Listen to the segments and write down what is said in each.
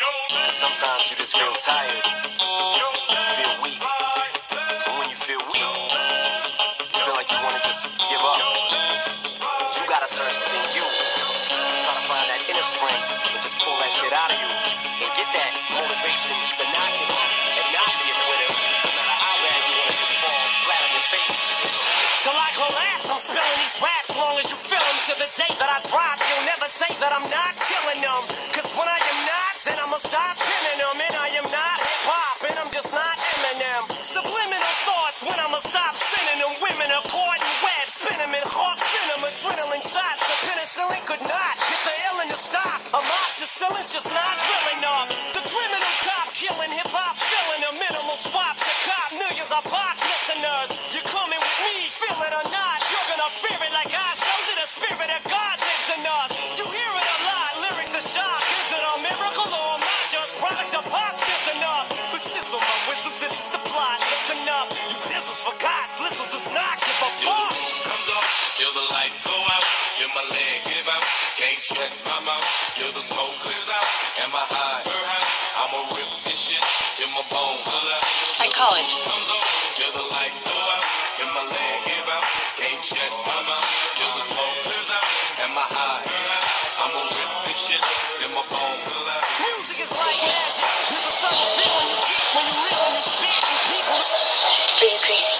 Sometimes you just feel tired, feel weak. And when you feel weak, you feel like you want to just give up. But you gotta search within you. Try to find that inner strength and just pull that shit out of you. And get that motivation to not give up and not be a quitter. No matter how bad you want to just fall flat on your face. Till I collapse, I'm spilling these raps. Long as you feel them to the day that I drop. You'll never say that I'm not killing them. Cause when I am not, then I'ma stop pinning them. And I am not hip-hop, and I'm just not Eminem. Subliminal thoughts when I'ma stop spinning them. Women are caught in web, spin them in hawk, spin them, adrenaline shots. The penicillin could not get the illin to stop. Amoxicillin's just not real enough. The criminal cop killing hip-hop, filling a minimal swap to cop. Millions of pop listeners. You're coming with me, feel it or not. You're gonna fear it like I showed you. The spirit of God lives in us. You hear it a lot, lyrics to shock. Is it a miracle or am I just product of pop? Listen up, the sizzle, my whistle, this is the plot. Listen up, you pistols for God, Slizzle does not give a fuck. Comes on, till the lights go out, till my leg give out. Can't shut my mouth, till the smoke clears out. Am I high? I'ma rip this shit till my bone pull out. I call it. Comes on, till the lights go out, till my leg give out. Can't shut my mouth, till the smoke clears out. Am I high? I'ma rip this shit till my bone pull out. Music is like magic. There's a certain feeling you get when you real and you speak and people. Pretty crazy.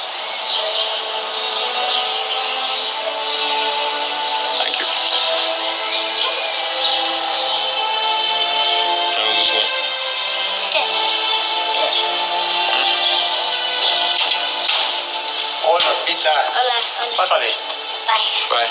Thank you. How was this one? Hola, Pita. Hola. Pásale. Bye. Bye.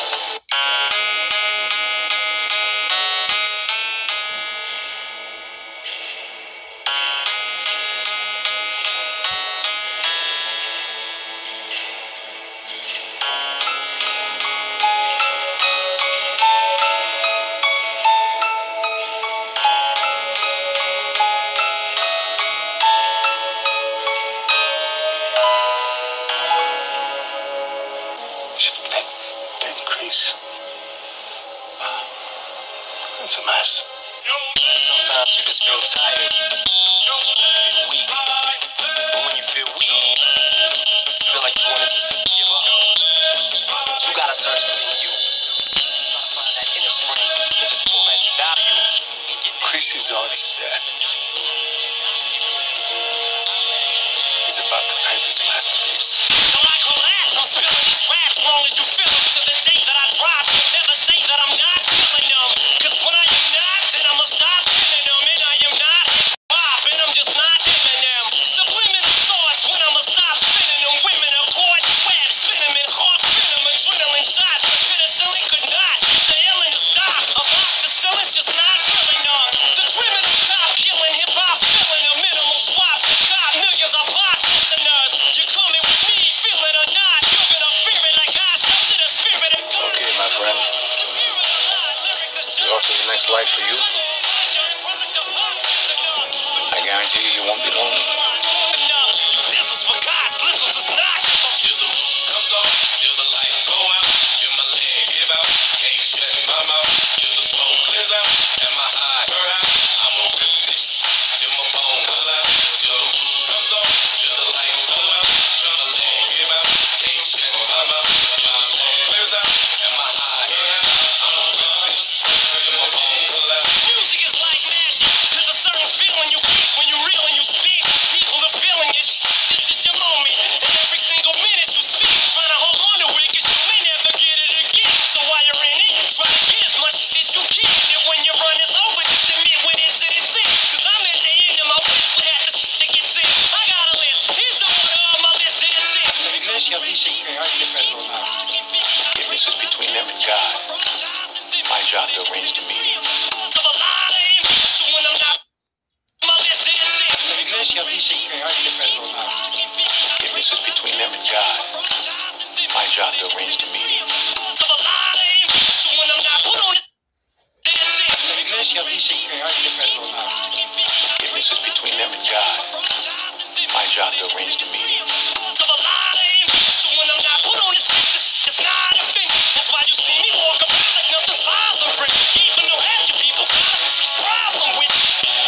That crease. It's a mess. Sometimes you just feel tired, feel weak. And when you feel weak, you feel like you want to just give up. But you gotta search within you. Try to find that inner strength and just pull that shit out of you. And get that Creasy's on his death. He's about to paint his masterpiece. till I collapse. I'm spilling these raps long as you feel them. To the day that I drop, you'll never say that I'm not killing them. Cause when I am not, then I'ma stop killing them. And I am not hip-hop, and I'm just not Eminem. Subliminal thoughts when I'ma stop spinning them. Women are caught in web, spin them in hawk, spin them, adrenaline shots. The penicillin could not get the illin to stop. Amoxicillin's just not real enough. The criminal cop killing hip-hop, filling a minimal swap to cop. Millions of pop listeners. You're coming with me, feel it or not. You're gonna fear it like I showed you. The spirit of God. Okay, my friend. You're off to the next life for you. I guarantee you won't be lonely. This is for God, Slizzle does not give a Till the roof comes on, till the lights go out, till my leg give out. Can't shut my mouth, till the smoke clears out. Am I high? I'ma rip this till my bone pull out. Till the roof comes on, till the lights go out, till my leg give out. Can't shut my mouth, till the smoke clears out. Am I high? I'ma rip this till my bone pull out. Music is like magic. There's a certain feeling you get when you reel and you speak. People are feeling it. This is your moment. And every single minute you speak, trying to hold on to it, cause you may never get it again. So while you're in it, try to get as much as you can. And when your run is over, just admit when it's in its end. Cause I'm at the end of my wish with half the shit that gets in. I got a list. Here's the order of my list, that's it. La iglesia dice que hay que perdonar. Forgiveness is between them and God. My job to arrange the meeting. La iglesia dice que hay que perdonar. Forgiveness is between them and God. My job to arrange the meeting. La iglesia dice que hay que perdonar. Forgiveness is between them and God. My job to arrange the meeting. That's why you see me walk around like nothing's bothering. Even though half you people got a problem with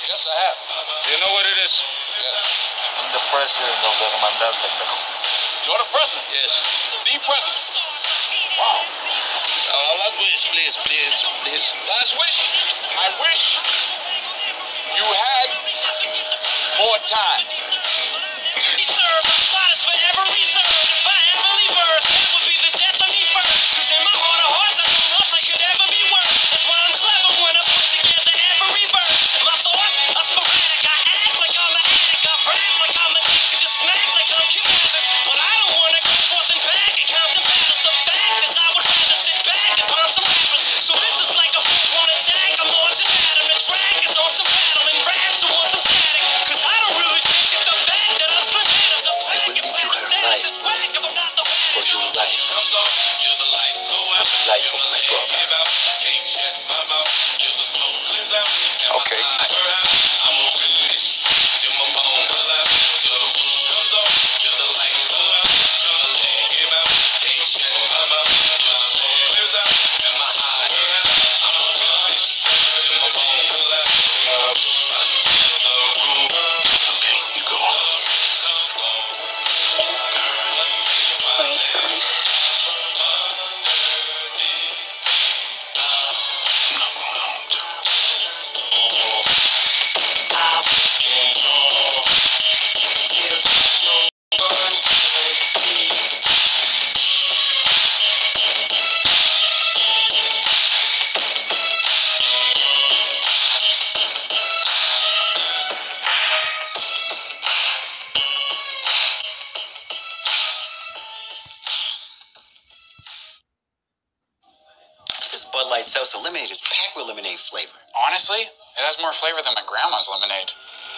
Yes, I have. You know what it is? Yes. I'm the president of the Hermandad, pendejo. You're the president? Yes. The president? Wow. Last wish, please. Last wish? I wish you had more time. Reserved, my spot is forever reserved. If I ever leave Earth, that would be the death of me first. Cause in my heart of hearts, I know nothing could ever be worse. That's why I'm clever when I put together every verse. My thoughts are sporadic. I act like I'm an addict. I rap like I'm addicted to smack like I'm Kim Evans. But I don't wanna go forth and back in constant battles. The fact is I would rather sit back and burn some rappers. So this is like a full-blown attack. I'm launching at him. The track is on some battle and raps who want some static. Cause I don't really think that the fact that I'm slim is a I believe you have life for your life. Comes on till the lights go out. The life of my brother. Can't shut my mouth till the smoke clears out. Okay. I'ma rip this till my bone pull out. Till the roof comes on, till the lights go out. Till my leg give out. Can't shut my mouth till the smoke clears out. And my eye hurt out. I'ma rip this till my bone pull out. Okay, you go. This Bud Light Seltzer Lemonade is packed with lemonade flavor. Honestly, it has more flavor than my grandma's lemonade.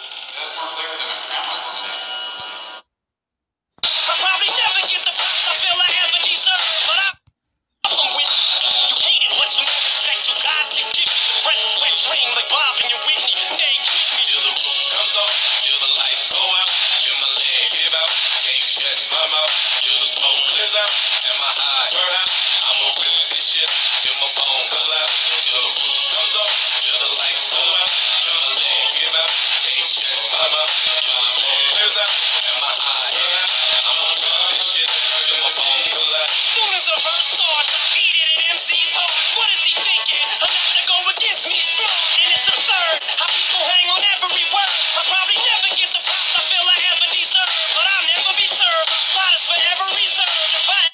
I'll probably never get the props I feel I ever deserve, but I'm with you. Hate it, but you know respect to God to give me the press sweat drain like Bob and your Whitney. They keep me Till the roof comes on, till the lights go out, till my leg give out. Can't shut my mouth till the smoke clears out. And my eye burn out. I'ma rip this shit till my bone pull out. Till the roof comes on, till the lights go out, till my leg give out. Can't shut my mouth till the smoke clears out. And my eye burn out. I'ma rip this shit till my bone pull out. soon as a verse starts, I eat it at MC's heart. What is he thinking? Enough to go against me, smart, and it's absurd how people hang on every word. I'll probably never get the props I feel I ever deserve, but I'll never be served. My spot is forever reserved. If I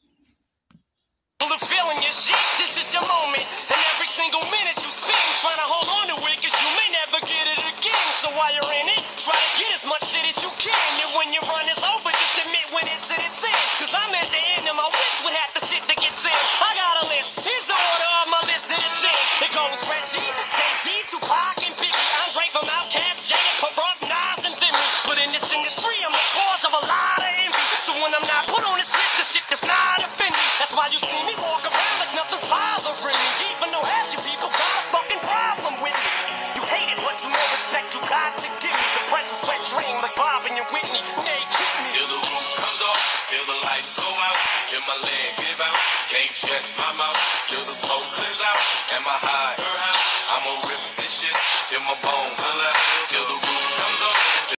of feeling your shit, this is your moment. And every single minute you spend trying to hold on to it, cause you may never get it again. So while you're in it, try to get as much shit as you can. And when your run is over, just admit when it's at its end. Cause I'm at the end and my wits would have to sit to get in. I got a list, here's the order of my list that it's in. It goes Reggie, Jay-Z, Tupac, and Biggie, Andre from Outkast, Jada, Corrupt, Nas, and Thimmy. But in this industry, I'm the cause of a lot of envy. So when I'm not put on this list, the shit does not offend me. That's why you see me walk around like nothing's bothering me. Even though half you people got a fucking problem with me. You hate it, but you know respect you got to give me. The presence wet dream like Bob and your Whitney. They keep me. Till the roof comes off, till the lights go out, till my leg give out. Can't shut my mouth till the smoke clears out. And my high, I'ma rip this shit till my bone pull out. Till the roof comes off.